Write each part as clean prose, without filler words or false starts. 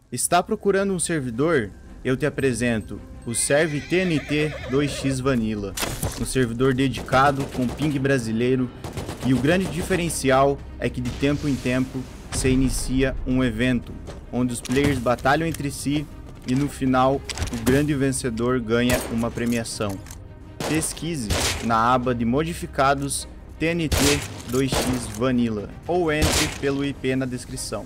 Está procurando um servidor? Eu te apresento o Serve TNT 2x Vanilla, um servidor dedicado com ping brasileiro, e o grande diferencial é que de tempo em tempo se inicia um evento onde os players batalham entre si e no final o grande vencedor ganha uma premiação. Pesquise na aba de modificados TNT 2x Vanilla ou entre pelo IP na descrição.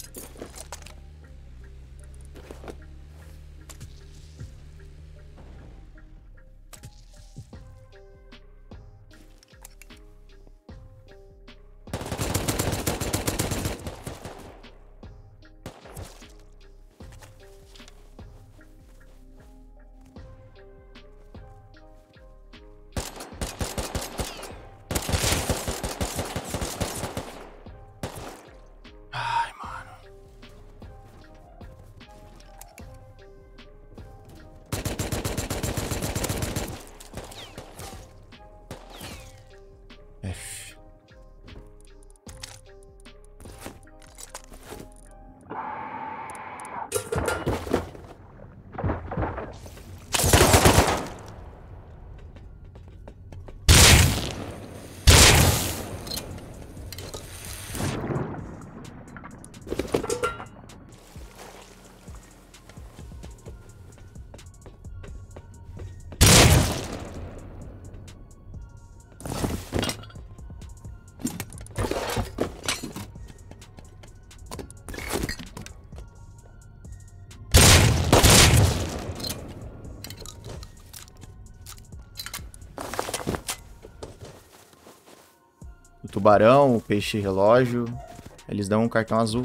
O tubarão, o peixe relógio, eles dão um cartão azul.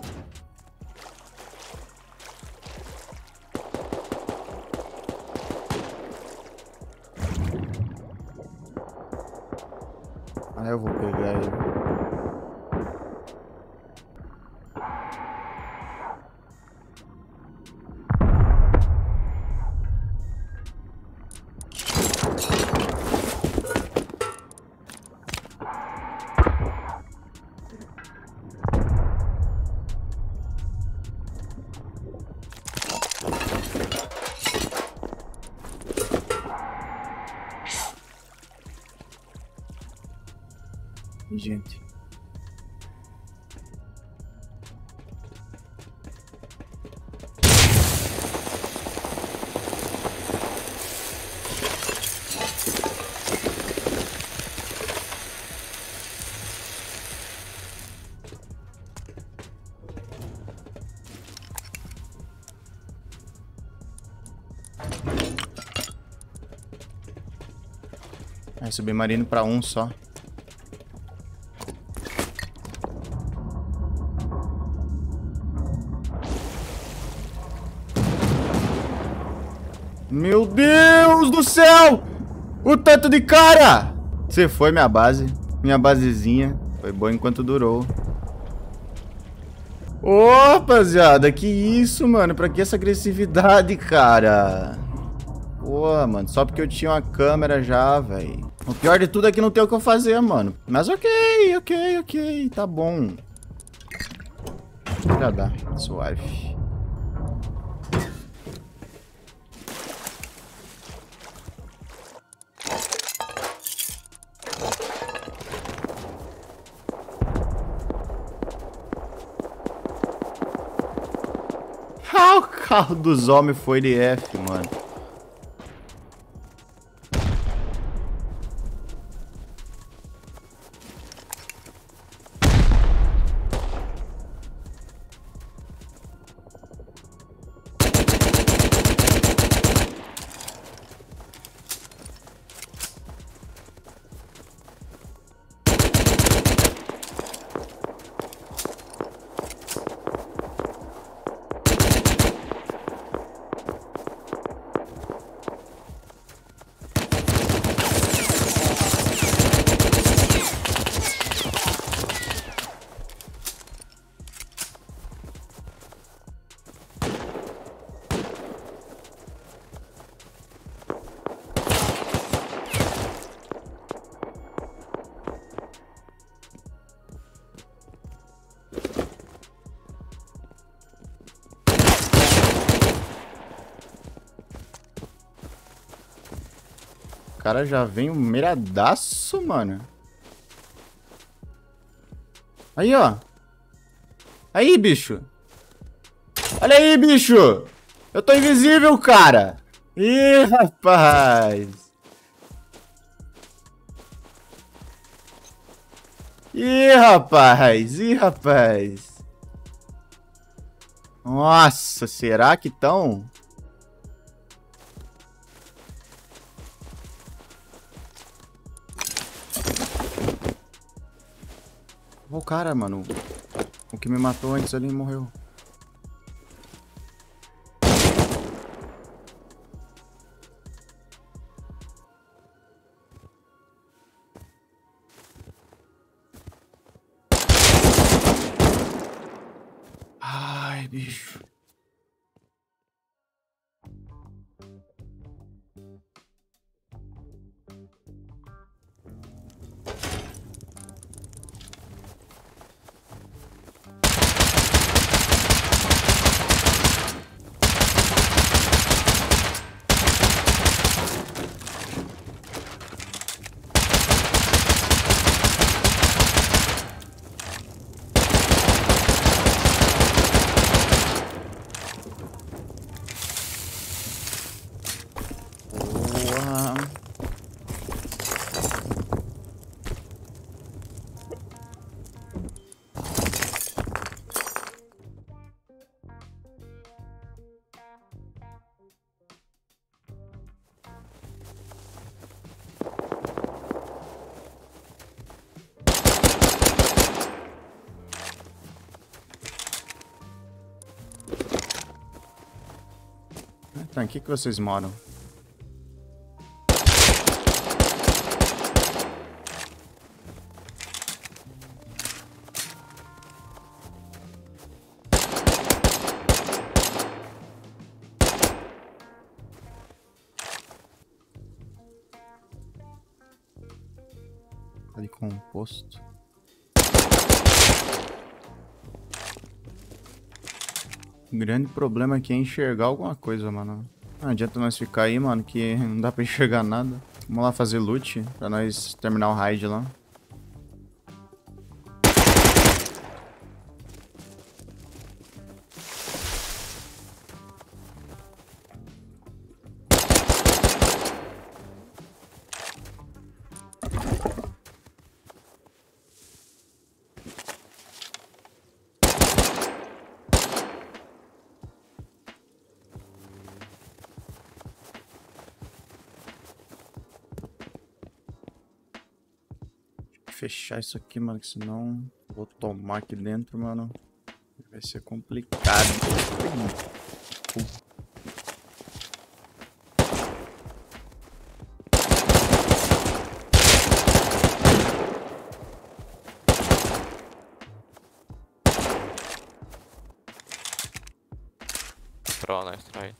Ah, eu vou pegar ele. Gente. Aí, submarino pra um só. Meu Deus do céu! O tanto de cara! Você foi minha base. Minha basezinha. Foi boa enquanto durou. Ô, rapaziada, que isso, mano? Pra que essa agressividade, cara? Pô, mano, só porque eu tinha uma câmera já, velho. O pior de tudo é que não tem o que eu fazer, mano. Mas ok. Tá bom. Já dá. Suave. Ah, o carro dos homens foi de F, mano. O cara já vem um miradaço, mano. Aí, ó. Aí, bicho. Olha aí, bicho. Eu tô invisível, cara. Ih, rapaz. Ih, rapaz. Nossa, será que estão? O cara, mano. O que me matou antes ali morreu. Ai, bicho. Boa. Então, aqui que vocês moram? Ali composto. O grande problema aqui é enxergar alguma coisa, mano. Não adianta nós ficar aí, mano, que não dá pra enxergar nada. Vamos lá fazer loot pra nós terminar o raid lá. Fechar isso aqui, mano, que senão vou tomar aqui dentro, mano. Vai ser complicado. Pro, nice try.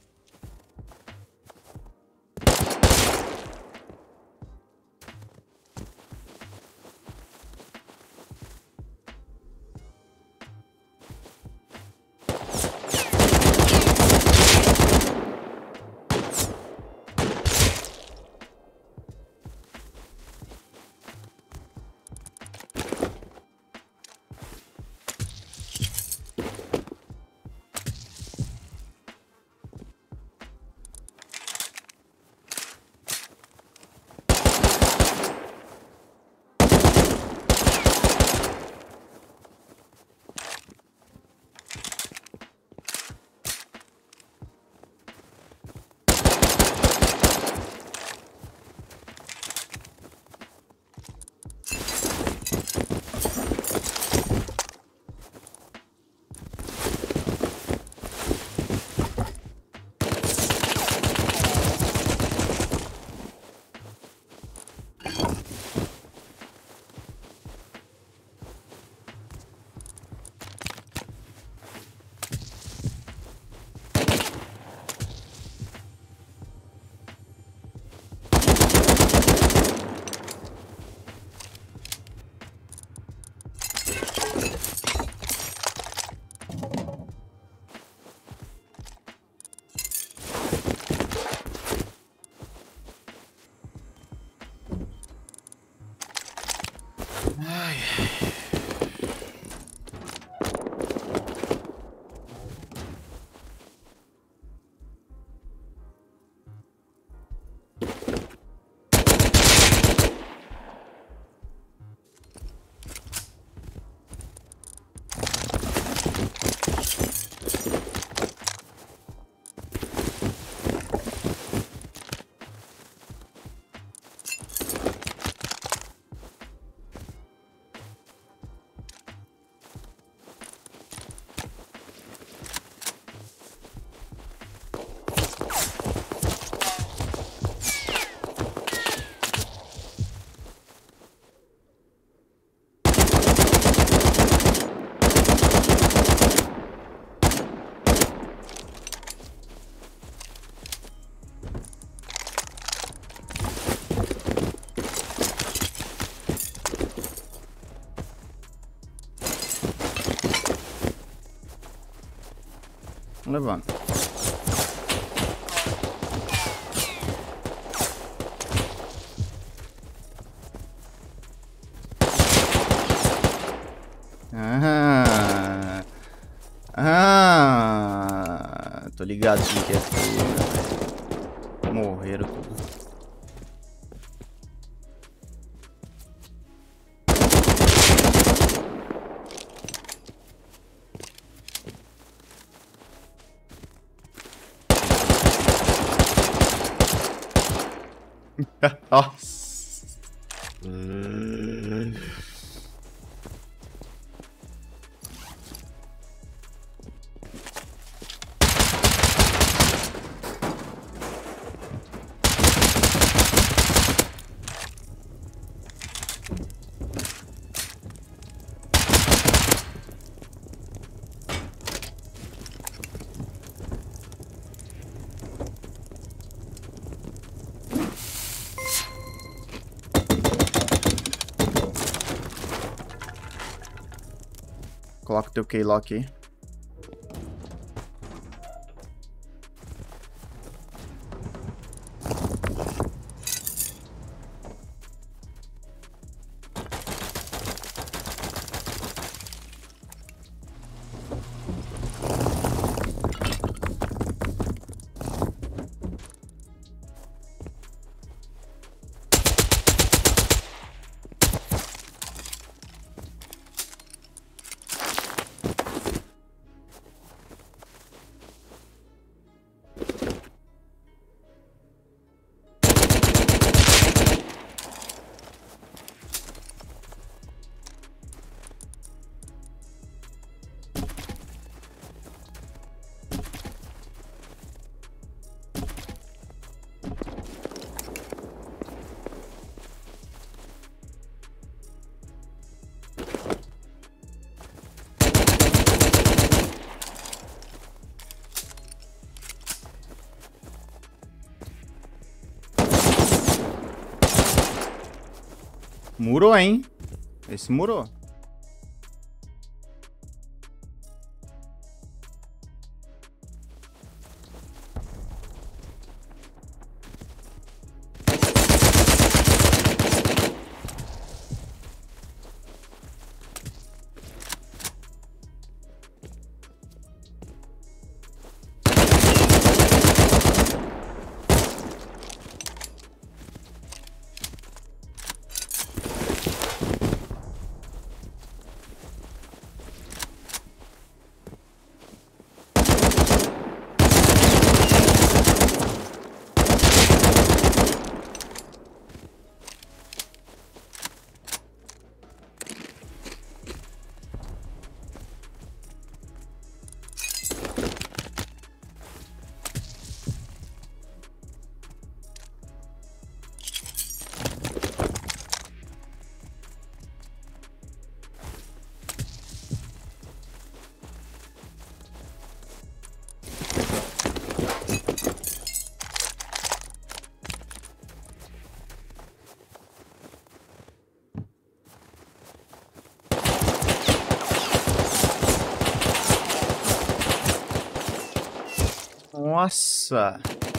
levando. Tô ligado que é feio. Morreram tudo. Nossa. Coloca o teu K-Lock aí. Murou, hein? Esse murou. Nossa!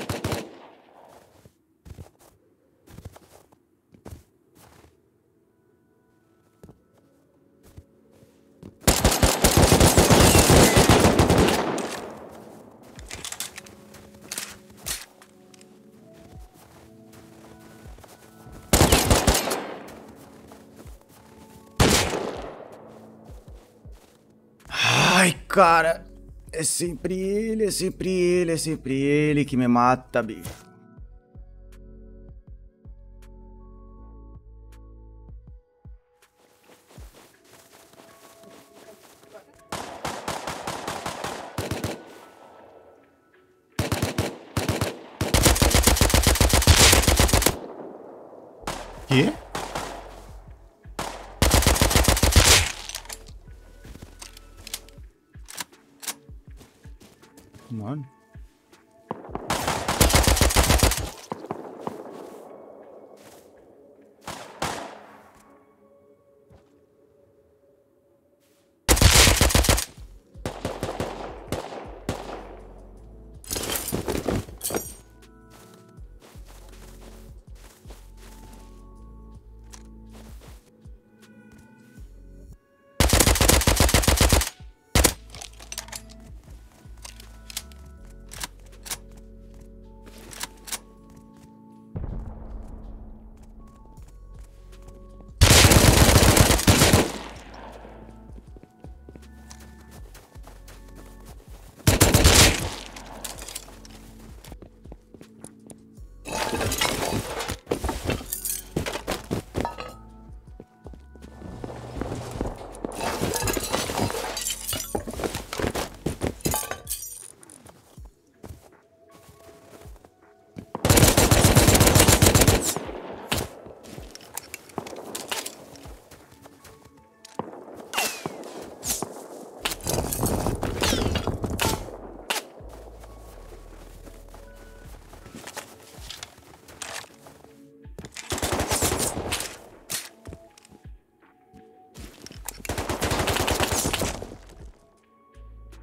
Ai, cara! É sempre ele, é sempre ele, é sempre ele que me mata, bicho. Quê? Mano.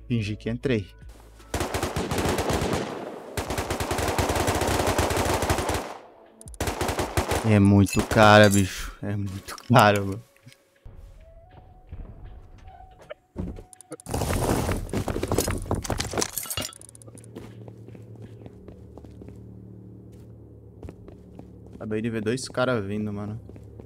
Fingi que entrei. É muito cara, bicho. É muito caro, mano. Acabei de ver dois caras vindo, mano.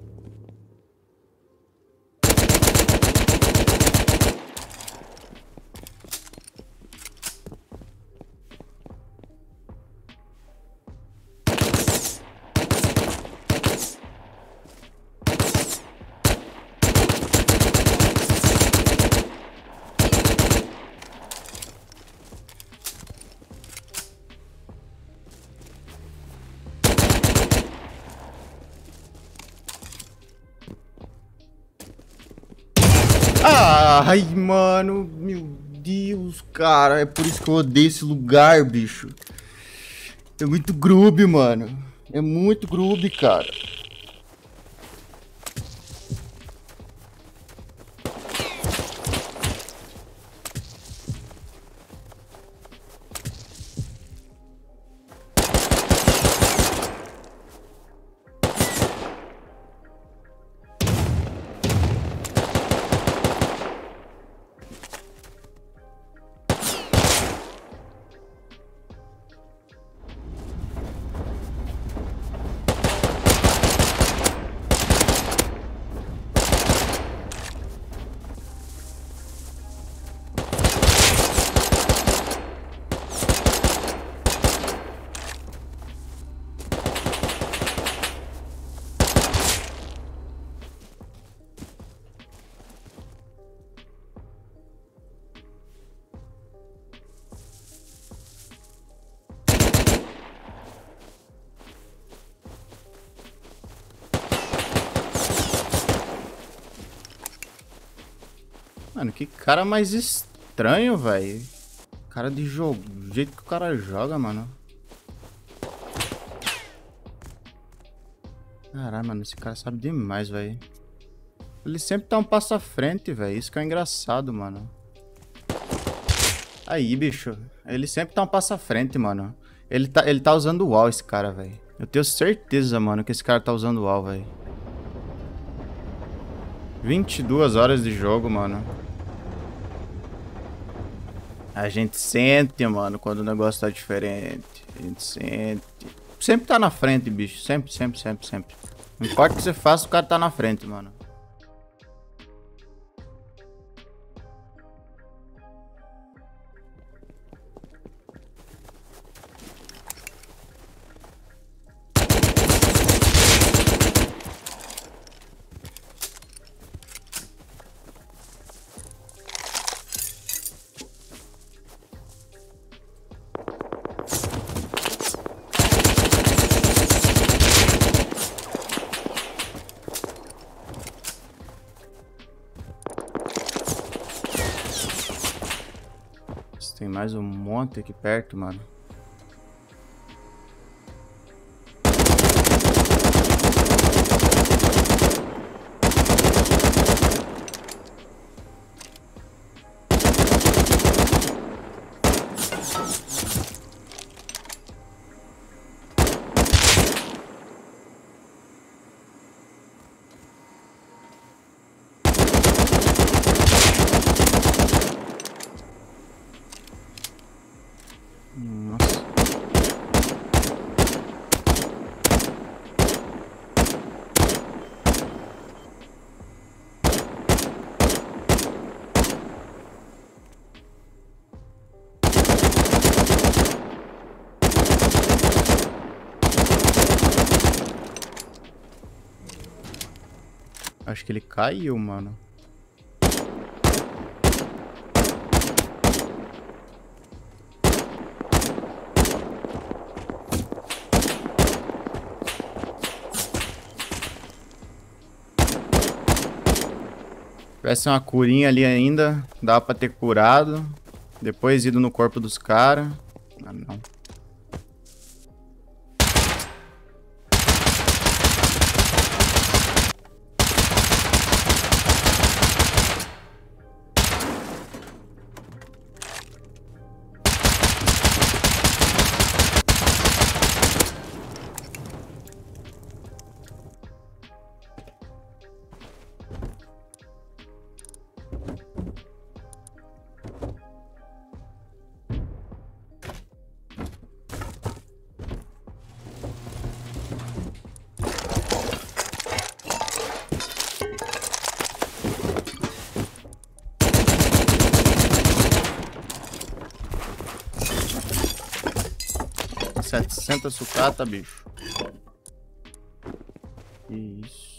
Ai, mano, meu Deus, cara, é por isso que eu odeio esse lugar, bicho. É muito grube, mano. É muito grube, cara. Mano, que cara mais estranho, velho. Cara de jogo, do jeito que o cara joga, mano. Caralho, mano, esse cara sabe demais, velho. Ele sempre tá um passo à frente, velho. Isso que é engraçado, mano. Aí, bicho. Ele sempre tá um passo à frente, mano. Ele tá usando o wall, esse cara, velho. Eu tenho certeza, mano, que esse cara tá usando o wall, velho. 22 horas de jogo, mano. A gente sente, mano, quando o negócio tá diferente. A gente sente. Sempre tá na frente, bicho. Sempre, sempre, sempre, sempre. Não importa o que você faça, o cara tá na frente, mano. Tem mais um monte aqui perto, mano. Nossa. Acho que ele caiu, mano. Se tivesse uma curinha ali ainda, dava pra ter curado. Depois ido no corpo dos caras. Ah, não. 700 sucata, bicho. Que isso.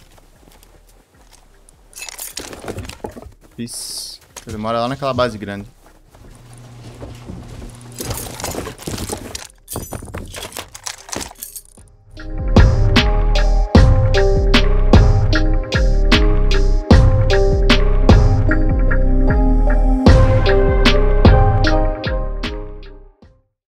Ele mora lá naquela base grande.